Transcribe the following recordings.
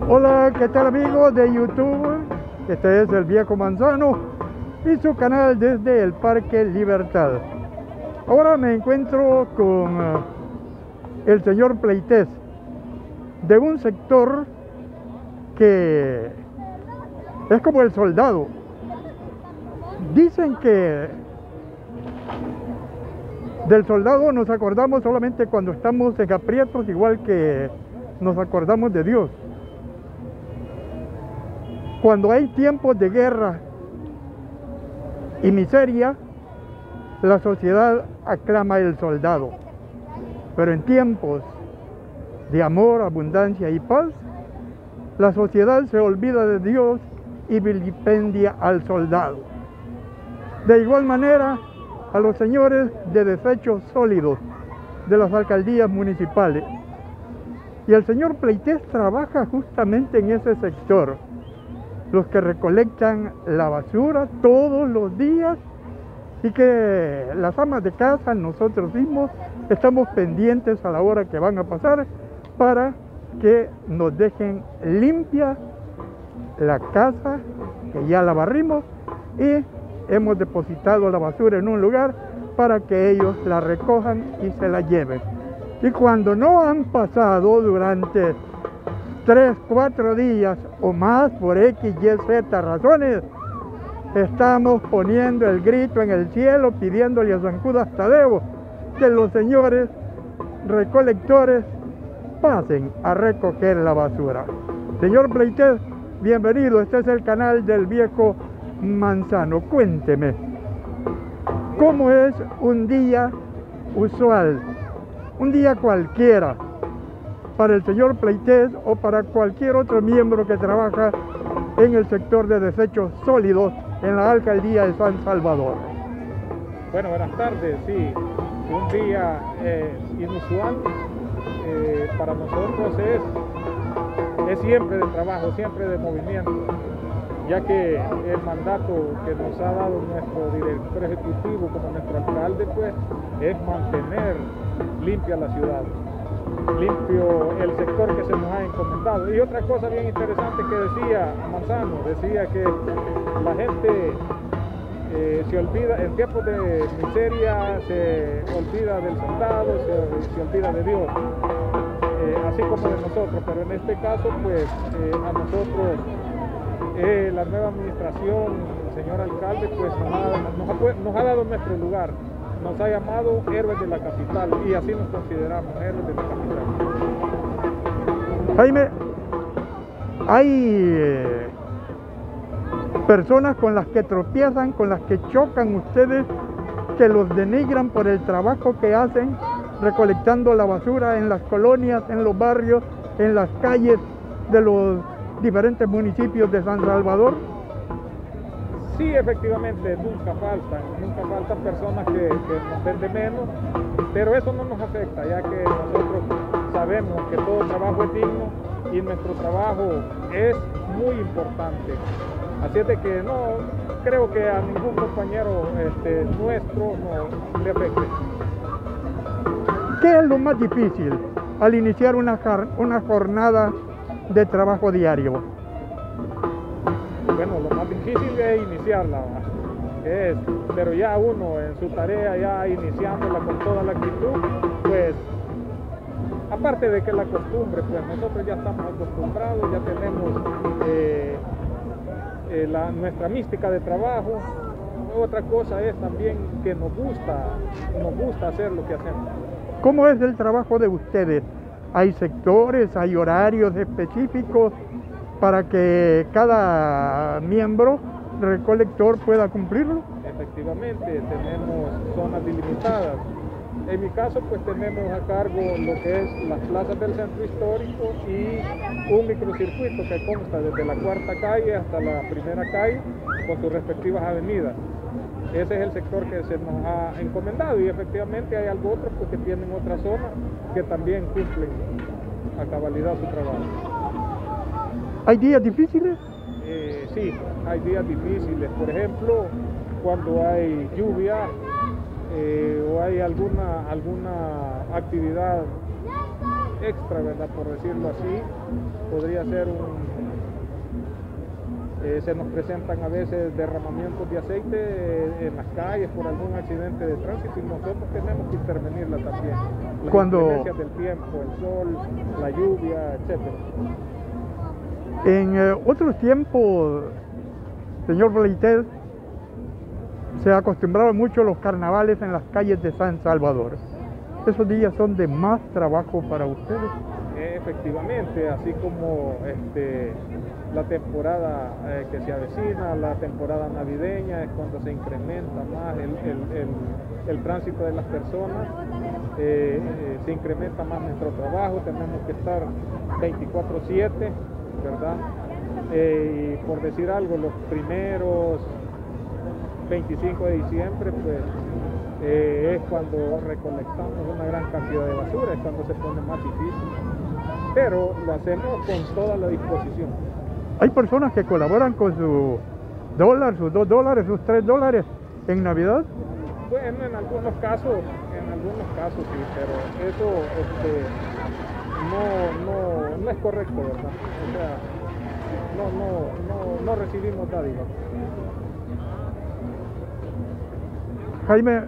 Hola, ¿qué tal amigos de YouTube? Este es el Viejo Manzano y su canal desde el Parque Libertad. Ahora me encuentro con el señor Pleites de un sector que es como el soldado. Dicen que del soldado nos acordamos solamente cuando estamos en aprietos, igual que nos acordamos de Dios. Cuando hay tiempos de guerra y miseria, la sociedad aclama el soldado. Pero en tiempos de amor, abundancia y paz, la sociedad se olvida de Dios y vilipendia al soldado. De igual manera, a los señores de desechos sólidos de las alcaldías municipales. Y el señor Pleites trabaja justamente en ese sector. Los que recolectan la basura todos los días y que las amas de casa, nosotros mismos, estamos pendientes a la hora que van a pasar para que nos dejen limpia la casa, que ya la barrimos, y hemos depositado la basura en un lugar para que ellos la recojan y se la lleven. Y cuando no han pasado durante 3, 4 días o más por X, Y, Z razones, estamos poniendo el grito en el cielo, pidiéndole a San Judas Tadeo que los señores recolectores pasen a recoger la basura. Señor Pleites, bienvenido, este es el canal del Viejo Manzano. Cuénteme, ¿cómo es un día usual, un día cualquiera, para el señor Pleites o para cualquier otro miembro que trabaja en el sector de desechos sólidos en la alcaldía de San Salvador? Bueno, buenas tardes, sí, un día inusual para nosotros es siempre de trabajo, siempre de movimiento, ya que el mandato que nos ha dado nuestro director ejecutivo como nuestro alcalde, pues, es mantener limpia la ciudad, limpio el sector que se nos ha encomendado. Y otra cosa bien interesante que decía Manzano, decía que la gente se olvida, en tiempos de miseria se olvida del soldado, se olvida de Dios, así como de nosotros, pero en este caso pues a nosotros la nueva administración, el señor alcalde, pues nos ha dado nuestro lugar. Nos ha llamado héroes de la capital y así nos consideramos, héroes de la capital. Jaime, hay personas con las que tropiezan, con las que chocan ustedes, que los denigran por el trabajo que hacen recolectando la basura en las colonias, en los barrios, en las calles de los diferentes municipios de San Salvador. Sí, efectivamente, nunca faltan personas que nos ven de menos, pero eso no nos afecta, ya que nosotros sabemos que todo trabajo es digno y nuestro trabajo es muy importante. Así es de que no creo que a ningún compañero nuestro no le afecte. ¿Qué es lo más difícil al iniciar una jornada de trabajo diario? Bueno, lo más difícil es iniciarla, pero ya uno en su tarea, ya iniciándola con toda la actitud, pues, aparte de que la costumbre, pues nosotros ya estamos acostumbrados, ya tenemos nuestra mística de trabajo. Otra cosa es también que nos gusta hacer lo que hacemos. ¿Cómo es el trabajo de ustedes? ¿Hay sectores, hay horarios específicos para que cada miembro recolector pueda cumplirlo? Efectivamente, tenemos zonas delimitadas. En mi caso, pues tenemos a cargo lo que es las plazas del centro histórico y un microcircuito que consta desde la 4ª calle hasta la 1ª calle con sus respectivas avenidas. Ese es el sector que se nos ha encomendado y efectivamente hay algo otro porque tienen otra zona que también cumplen a cabalidad su trabajo. ¿Hay días difíciles? Sí, hay días difíciles. Por ejemplo, cuando hay lluvia o hay alguna actividad extra, ¿verdad? Por decirlo así, podría ser se nos presentan a veces derramamientos de aceite en las calles por algún accidente de tránsito y nosotros tenemos que intervenirla también. Las inclemencias del tiempo, el sol, la lluvia, etcétera. En otros tiempos, señor Bleitel, se acostumbraban mucho los carnavales en las calles de San Salvador. ¿Esos días son de más trabajo para ustedes? Efectivamente, así como la temporada que se avecina, la temporada navideña, es cuando se incrementa más el tránsito de las personas, se incrementa más nuestro trabajo, tenemos que estar 24/7, ¿verdad? Y por decir algo, los primeros 25 de diciembre, pues es cuando recolectamos una gran cantidad de basura, es cuando se pone más difícil, pero lo hacemos con toda la disposición. Hay personas que colaboran con su dólar, sus $2, sus $3 en Navidad. Bueno, en algunos casos sí, pero eso no es correcto, ¿verdad? O sea, no recibimos dádivas. Jaime,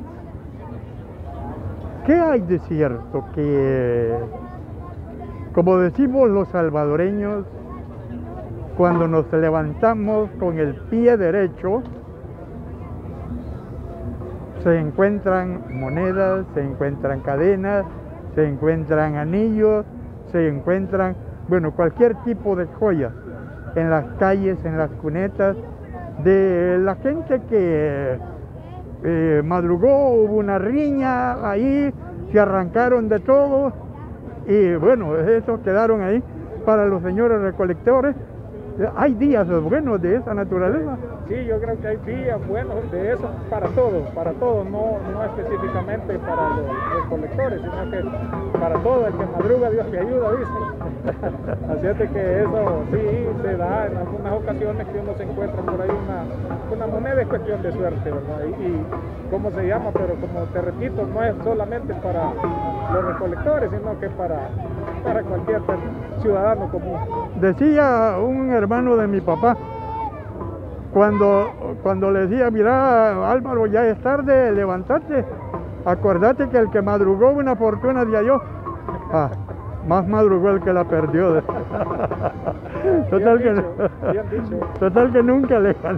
¿qué hay de cierto que, como decimos los salvadoreños, cuando nos levantamos con el pie derecho, se encuentran monedas, se encuentran cadenas, se encuentran anillos, se encuentran, bueno, cualquier tipo de joyas en las calles, en las cunetas, de la gente que madrugó, hubo una riña ahí, se arrancaron de todo y bueno, esos quedaron ahí para los señores recolectores. Hay días buenos de esa naturaleza. Sí, yo creo que hay días buenos de eso para todos, no específicamente para los recolectores, sino que para todo el que madruga Dios le ayuda, dice. Así es de que eso sí se da en algunas ocasiones que uno se encuentra por ahí una moneda, es cuestión de suerte, ¿verdad? Y cómo se llama, pero como te repito, no es solamente para los recolectores, sino que para cualquier ciudadano común. Decía un hermano de mi papá, cuando le decía, mira Álvaro, ya es tarde, levantarte, acordate que el que madrugó una fortuna de halló. Más madrugó el que la perdió. Total que nunca le ganó.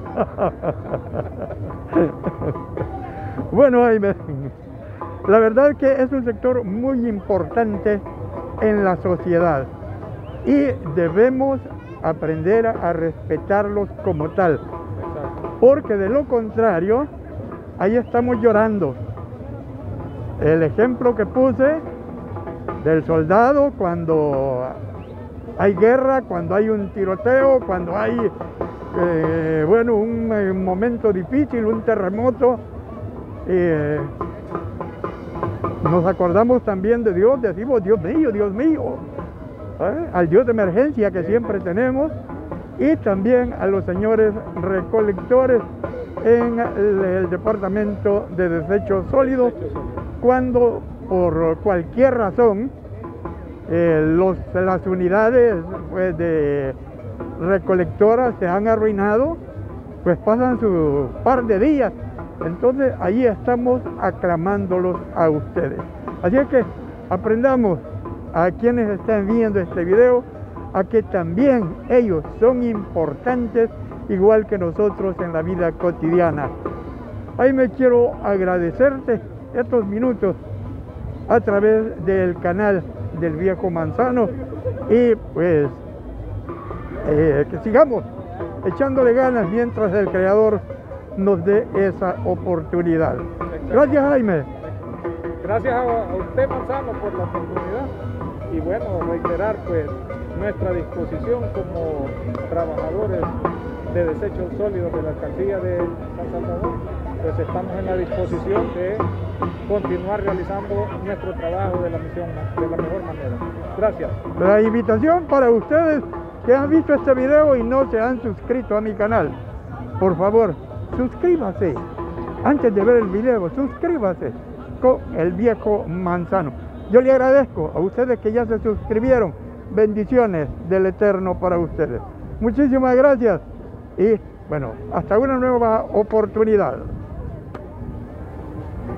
Bueno, Jaime, la verdad es que es un sector muy importante en la sociedad y debemos aprender a respetarlos como tal, porque de lo contrario, ahí estamos llorando. El ejemplo que puse del soldado cuando hay guerra, cuando hay un tiroteo, cuando hay bueno, un momento difícil, un terremoto, nos acordamos también de Dios, decimos Dios mío, al Dios de emergencia que siempre tenemos, y también a los señores recolectores en el departamento de desechos sólidos, cuando por cualquier razón las unidades pues, de recolectoras se han arruinado, pues pasan su par de días. Entonces ahí estamos aclamándolos a ustedes. Así es que aprendamos a quienes están viendo este video a que también ellos son importantes igual que nosotros en la vida cotidiana. Ahí me quiero agradecerte estos minutos a través del canal del Viejo Manzano y pues que sigamos echándole ganas mientras el Creador nos dé esa oportunidad. Gracias, Jaime. Gracias a usted, Manzano, por la oportunidad y bueno, reiterar pues nuestra disposición como trabajadores de desechos sólidos de la alcaldía de San Salvador. Pues estamos en la disposición de continuar realizando nuestro trabajo de la misión de la mejor manera. Gracias. La invitación para ustedes que han visto este video y no se han suscrito a mi canal, por favor, suscríbase. Antes de ver el video, suscríbase con el Viejo Manzano. Yo le agradezco a ustedes que ya se suscribieron. Bendiciones del Eterno para ustedes. Muchísimas gracias y bueno, hasta una nueva oportunidad.